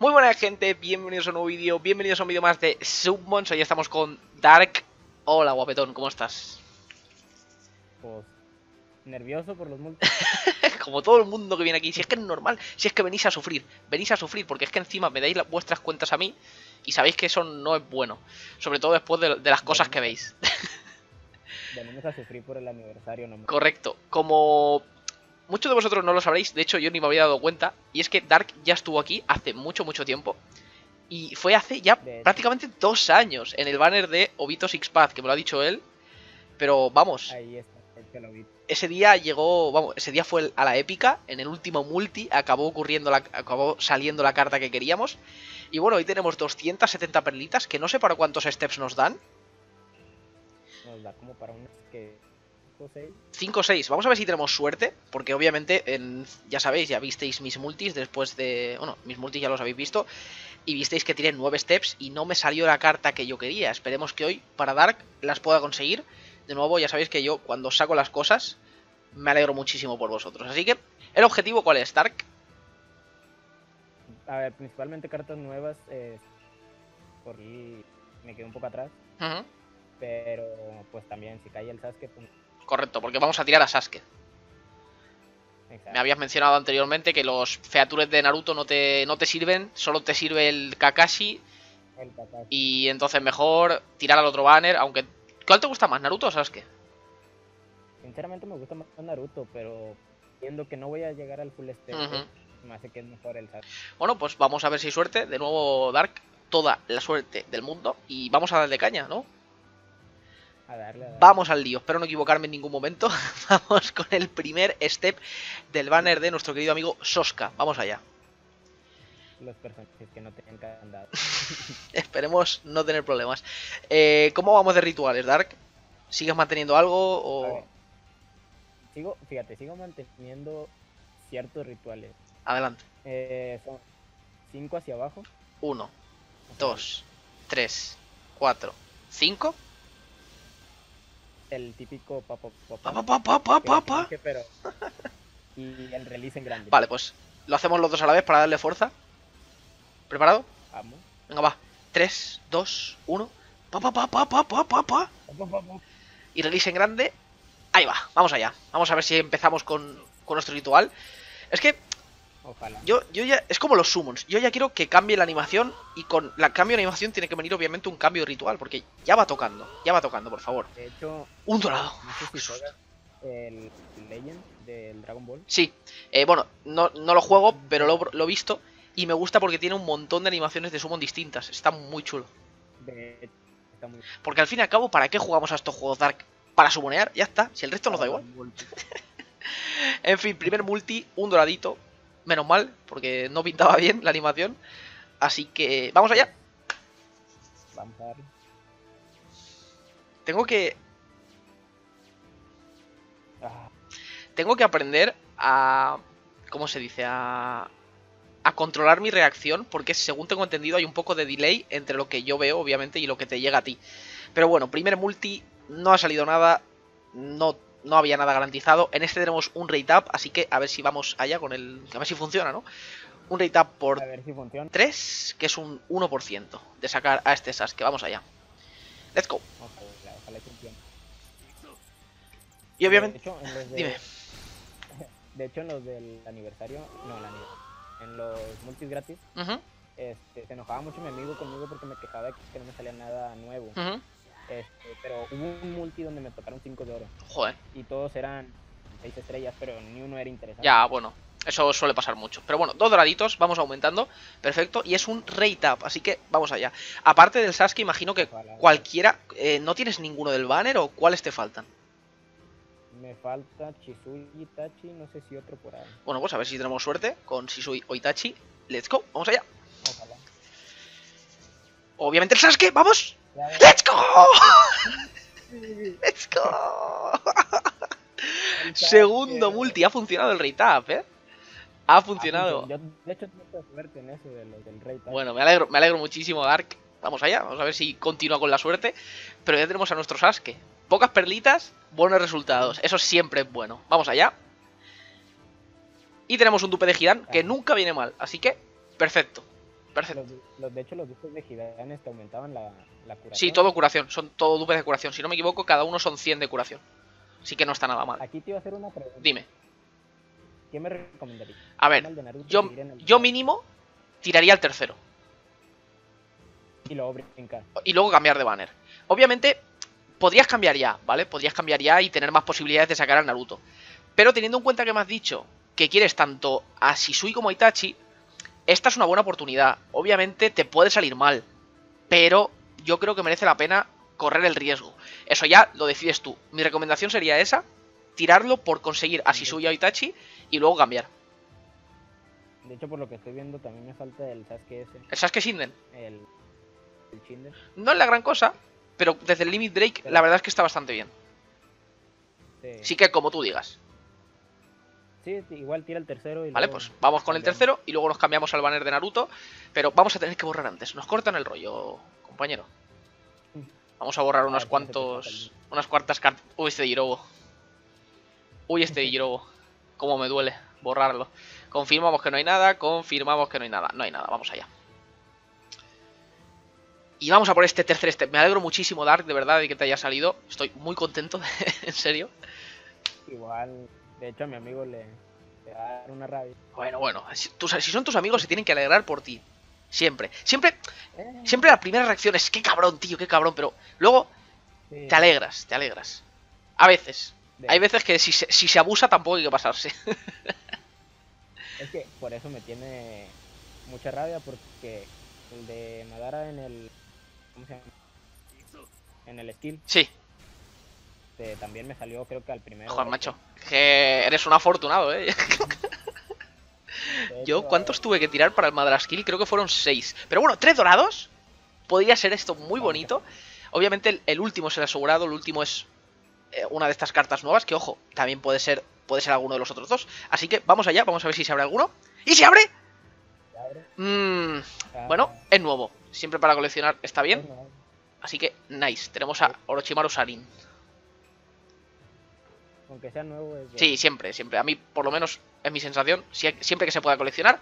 Muy buena gente, bienvenidos a un nuevo vídeo, bienvenidos a un vídeo más de Submons. Hoy estamos con Dark. Hola guapetón, ¿cómo estás? Pues nervioso por los multis. Como todo el mundo que viene aquí, si es que es normal, si es que venís a sufrir, porque es que encima me dais vuestras cuentas a mí y sabéis que eso no es bueno, sobre todo después de las cosas que veis. Venimos a sufrir por el aniversario nomás. Correcto, como muchos de vosotros no lo sabréis, de hecho yo ni me había dado cuenta, y es que Dark ya estuvo aquí hace mucho tiempo. Y fue hace ya prácticamente 2 años en el banner de Obito Sixpath, que me lo ha dicho él. Pero vamos, Ahí está, que lo vi. ese día llegó, vamos, ese día fue a la épica, en el último multi, acabó saliendo la carta que queríamos. Y bueno, hoy tenemos 270 perlitas, que no sé para cuántos steps nos dan. Nos da como para unos que 5 o 6, vamos a ver si tenemos suerte, porque obviamente, ya sabéis, ya visteis mis multis después de... Bueno, mis multis ya los habéis visto, y visteis que tiré 9 steps y no me salió la carta que yo quería. Esperemos que hoy, para Dark, las pueda conseguir. De nuevo, ya sabéis que yo, cuando saco las cosas, me alegro muchísimo por vosotros. Así que, ¿el objetivo cuál es, Dark? A ver, principalmente cartas nuevas. Por ahí me quedé un poco atrás. Pero pues también, si cae el Sasuke, pues... Correcto, porque vamos a tirar a Sasuke. Exacto. Me habías mencionado anteriormente que los features de Naruto no te sirven, solo te sirve el Kakashi. Y entonces mejor tirar al otro banner, aunque... ¿Cuál te gusta más, Naruto o Sasuke? Sinceramente me gusta más Naruto, pero viendo que no voy a llegar al full step, me hace que es mejor el Sasuke. Bueno, pues vamos a ver si hay suerte. De nuevo, Dark, toda la suerte del mundo. Y vamos a darle caña, ¿no? A darle. Vamos al lío, espero no equivocarme en ningún momento. Vamos con el primer step del banner de nuestro querido amigo Sosca. Vamos allá. Los personajes que no tenían candado. Esperemos no tener problemas. ¿Cómo vamos de rituales, Dark? ¿Sigues manteniendo algo o...? Sigo manteniendo ciertos rituales. Adelante. Son 5 hacia abajo. 1, 2, 3, 4, 5. El típico Pa. pero y el release en grande. Vale, pues lo hacemos los dos a la vez para darle fuerza. ¿Preparado? Vamos. Venga, va. 3, 2, 1. Y release en grande. Ahí va, vamos allá. Vamos a ver si empezamos con nuestro ritual. Es que ojalá. Yo ya, es como los summons. Yo ya quiero que cambie la animación. Y con la cambio de animación tiene que venir obviamente un cambio de ritual. Porque ya va tocando, por favor. De hecho, un dorado. No sé si juegas el Legend del Dragon Ball. Sí, bueno, no lo juego, pero lo he visto. Y me gusta porque tiene un montón de animaciones de summon distintas. Está muy chulo. Porque al fin y al cabo, ¿para qué jugamos a estos juegos Dark? Para summonear, ya está. Si el resto nos da igual. En fin, primer multi, un doradito. Menos mal, porque no pintaba bien la animación. Así que vamos allá. Vamos a darle. Tengo que aprender a... ¿Cómo se dice? A controlar mi reacción, porque según tengo entendido hay un poco de delay entre lo que yo veo, obviamente, y lo que te llega a ti. Pero bueno, primer multi, no ha salido nada, no había nada garantizado. En este tenemos un rate up, así que a ver si vamos allá con el... A ver si funciona, ¿no? Un rate up por 3, que es un 1% de sacar a este Sasuke. Vamos allá. Let's go. Ojalá funcione. Y obviamente... Dime. De hecho, en los del aniversario... en los multis gratis... se enojaba mucho mi amigo conmigo porque me quejaba de que no me salía nada nuevo. Pero hubo un multi donde me tocaron 5 de oro. Joder. Y todos eran 6 estrellas, pero ni uno era interesante. Ya, bueno, eso suele pasar mucho. Pero bueno, 2 doraditos, vamos aumentando. Perfecto, y es un rate up, así que vamos allá. Aparte del Sasuke, imagino que cualquiera... ¿No tienes ninguno del banner o cuáles te faltan? Me falta Shisui, Itachi, no sé si otro por ahí. Bueno, pues a ver si tenemos suerte con Shisui o Itachi. Let's go, vamos allá. Ojalá. Obviamente el Sasuke, ¡vamos! ¡Let's go! ¡Let's go! Segundo multi, ha funcionado el rate up, ¿eh? Ha funcionado. Yo, de hecho, tengo suerte en eso del rate up. Bueno, me alegro muchísimo, Dark. Vamos allá, vamos a ver si continúa con la suerte. Pero ya tenemos a nuestro Sasuke. Pocas perlitas, buenos resultados. Eso siempre es bueno. Vamos allá. Y tenemos un dupe de Hidan que nunca viene mal. Así que, perfecto. Perfecto. De hecho, los dupes de Hidan te aumentaban la curación. Sí, todo curación. Son todo dupes de curación. Si no me equivoco, cada uno son 100 de curación. Así que no está nada mal. Aquí te iba a hacer una pregunta. Dime. ¿Qué me recomendarías? A ver, yo mínimo tiraría el tercero. Y luego brincar. Y luego cambiar de banner. Obviamente, podrías cambiar ya, ¿vale? Podrías cambiar ya y tener más posibilidades de sacar al Naruto. Pero teniendo en cuenta que me has dicho que quieres tanto a Shisui como a Itachi, esta es una buena oportunidad. Obviamente te puede salir mal, pero yo creo que merece la pena correr el riesgo. Eso ya lo decides tú. Mi recomendación sería esa, tirarlo por conseguir a Shisui y a Itachi y luego cambiar. De hecho, por lo que estoy viendo, también me falta el Sasuke ese. ¿El Sasuke Shinden? El Shinden. No es la gran cosa, pero desde el Limit Break la verdad es que está bastante bien. Sí. Así que como tú digas. Sí, igual tira el tercero y vale, pues vamos con el tercero y luego nos cambiamos al banner de Naruto. Pero vamos a tener que borrar antes. Nos cortan el rollo, compañero. Vamos a borrar unas cuantas cartas. Uy, este Jirobo. Uy, este Jirobo. Cómo me duele borrarlo. Confirmamos que no hay nada. Confirmamos que no hay nada. No hay nada, vamos allá. Y vamos a por este tercer step. Me alegro muchísimo, Dark, de verdad, de que te haya salido. Estoy muy contento, en serio. Igual, de hecho a mi amigo le va a dar una rabia. Bueno, si son tus amigos se tienen que alegrar por ti. Siempre la primera reacción es qué cabrón, tío, qué cabrón. Pero luego te alegras. A veces. Hay veces que si se abusa tampoco hay que pasarse. Es que por eso me tiene mucha rabia, porque el de Madara en el... ¿Cómo se llama? En el skill. Sí. También me salió, creo que al primero. Joder, macho. Que eres un afortunado, Yo, ¿cuántos tuve que tirar para el Madara skill? Creo que fueron 6. Pero bueno, 3 dorados. Podría ser esto muy bonito. Obviamente el último es el asegurado. El último es una de estas cartas nuevas. Que, ojo, también puede ser alguno de los otros dos. Así que vamos allá. Vamos a ver si se abre alguno. ¡Y se abre! Bueno, es nuevo. Siempre para coleccionar está bien. Así que, nice. Tenemos a Orochimaru Sarin. Aunque sea nuevo es... Sí, siempre. A mí, por lo menos, es mi sensación. Siempre que se pueda coleccionar.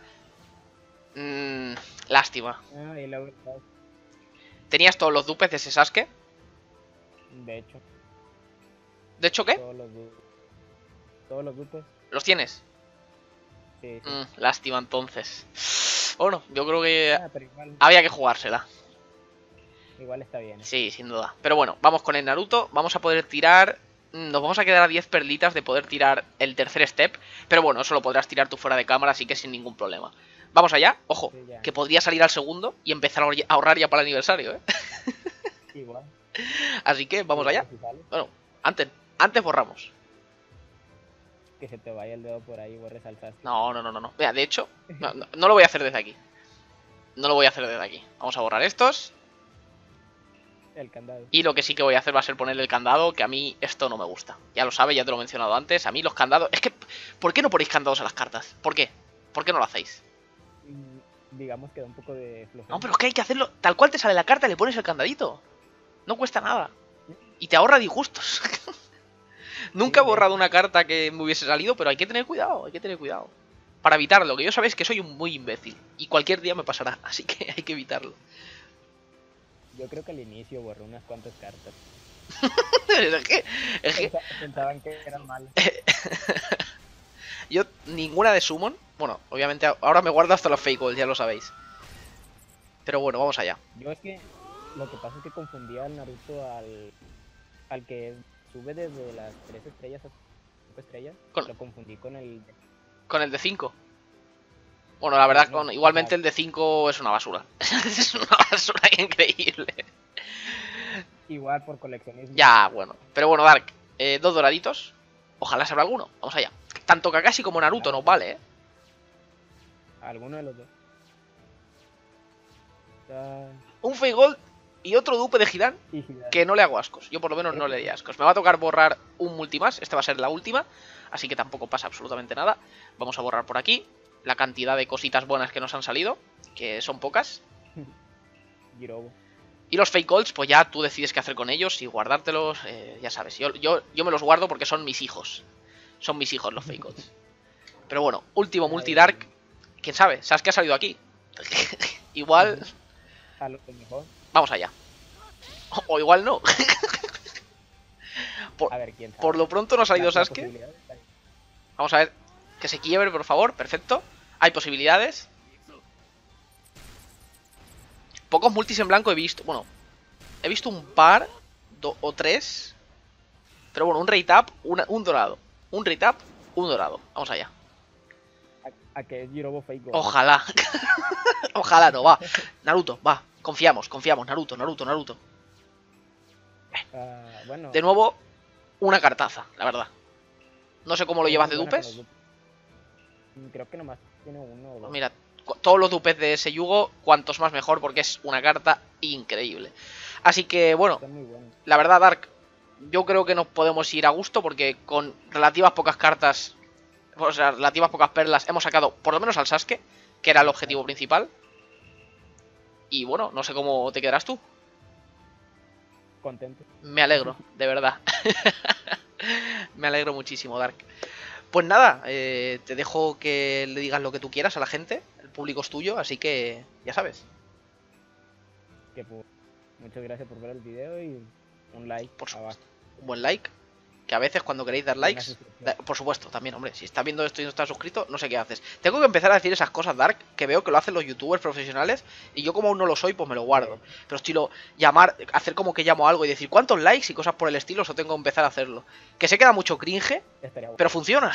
Lástima. ¿Tenías todos los dupes de ese Sasuke? De hecho. ¿De hecho qué? Todos los dupes. ¿Los tienes? Sí. Lástima, entonces. Bueno, yo creo que había que jugársela. Igual está bien. Sí, sin duda. Pero bueno, vamos con el Naruto. Vamos a poder tirar... Nos vamos a quedar a 10 perlitas de poder tirar el tercer step. Pero bueno, eso lo podrás tirar tú fuera de cámara, así que sin ningún problema. Vamos allá. Ojo, sí, que podría salir al segundo y empezar a ahorrar ya para el aniversario, Igual. Así que vamos allá. Bueno, antes borramos. Que se te vaya el dedo por ahí y borres al Sasuke. No. Mira, de hecho, no lo voy a hacer desde aquí. Vamos a borrar estos. El candado. Y lo que sí que voy a hacer va a ser poner el candado, que a mí esto no me gusta. Ya lo sabes, ya te lo he mencionado antes. A mí los candados... Es que, ¿por qué no ponéis candados a las cartas? ¿Por qué? ¿Por qué no lo hacéis? Digamos que da un poco de flojera. No, pero es que hay que hacerlo... Tal cual te sale la carta, le pones el candadito. No cuesta nada. Y te ahorra disgustos. Nunca he borrado una carta que me hubiese salido, pero hay que tener cuidado, Para evitarlo, que yo sabéis que soy un muy imbécil. Y cualquier día me pasará, así que hay que evitarlo. Yo creo que al inicio borré unas cuantas cartas. es que... Pensaban que eran malas. Yo, ninguna de Summon. Bueno, obviamente ahora me guardo hasta los Fake Gold, ya lo sabéis. Pero bueno, vamos allá. Yo es que... Lo que pasa es que confundía al Naruto al que sube desde las 3 estrellas a 5 estrellas. Lo confundí con el... ¿Con el de 5? Bueno, la verdad, igualmente el de 5 es una basura. Es una basura increíble. Igual por coleccionismo. Ya, bueno. Pero bueno, Dark, 2 doraditos. Ojalá se abra alguno. Vamos allá. Tanto Kakashi como Naruto nos vale, Alguno de los dos. Un Fake Gold y otro dupe de Hidan que no le hago ascos. Yo por lo menos no le haría ascos. Me va a tocar borrar un multi más. Esta va a ser la última. Así que tampoco pasa absolutamente nada. Vamos a borrar por aquí la cantidad de cositas buenas que nos han salido, que son pocas. Y los Fake Golds, pues ya tú decides qué hacer con ellos, si guardártelos, ya sabes. Yo me los guardo porque son mis hijos. Son mis hijos los Fake Golds. Pero bueno, último multi-dark. ¿Quién sabe? ¿Sabes qué ha salido aquí? igual... A lo mejor. Vamos allá. O igual no. A ver, ¿quién sabe? Por lo pronto no ha salido Sasuke. Vamos a ver. Que se quiebre, por favor. Perfecto. Hay posibilidades. Pocos multis en blanco he visto. Bueno, he visto un par o tres. Pero bueno, un rate up, un dorado. Un rate up, un dorado. Vamos allá. A que es Jirobo Fake Gold. Ojalá. Ojalá no, va. Naruto, va. Confiamos. Naruto. Bueno. De nuevo, una cartaza, la verdad. No sé cómo lo llevas de dupes. Creo que nomás tiene uno o dos. Mira, todos los dupes de ese yugo, cuantos más mejor, porque es una carta increíble. Así que, bueno, la verdad, Dark, yo creo que nos podemos ir a gusto, porque con relativas pocas cartas, o sea, relativas pocas perlas, hemos sacado por lo menos al Sasuke, que era el objetivo principal. Y bueno, no sé cómo te quedarás tú. Contento. Me alegro, de verdad. Me alegro muchísimo, Dark. Pues nada, te dejo que le digas lo que tú quieras a la gente. El público es tuyo, así que ya sabes. Muchas gracias por ver el video y un like. Por supuesto. Un buen like. Que a veces cuando queréis dar likes, por supuesto, también, hombre, si estás viendo esto y no estás suscrito, no sé qué haces. Tengo que empezar a decir esas cosas, Dark, que veo que lo hacen los youtubers profesionales, y yo como aún no lo soy, pues me lo guardo. Pero estilo, hacer como que llamo algo y decir cuántos likes y cosas por el estilo, eso tengo que empezar a hacerlo. Que sé que da mucho cringe, pero funciona.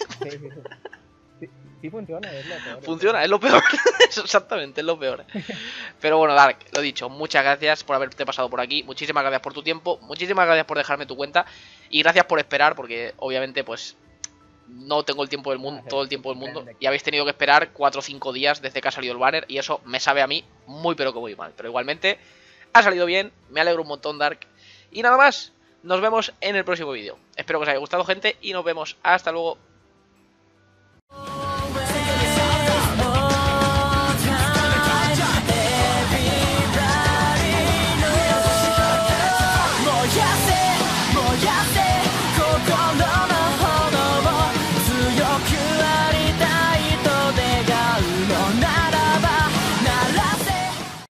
Sí funciona, es lo peor. Funciona, es lo peor. Exactamente, es lo peor. Pero bueno, Dark, lo dicho, muchas gracias por haberte pasado por aquí. Muchísimas gracias por tu tiempo. Muchísimas gracias por dejarme tu cuenta. Y gracias por esperar, porque obviamente, pues, no tengo el tiempo del mundo, todo el tiempo del mundo. Y habéis tenido que esperar 4 o 5 días desde que ha salido el banner. Y eso me sabe a mí muy, pero que muy mal. Pero igualmente, ha salido bien. Me alegro un montón, Dark. Y nada más, nos vemos en el próximo vídeo. Espero que os haya gustado, gente. Y nos vemos. Hasta luego.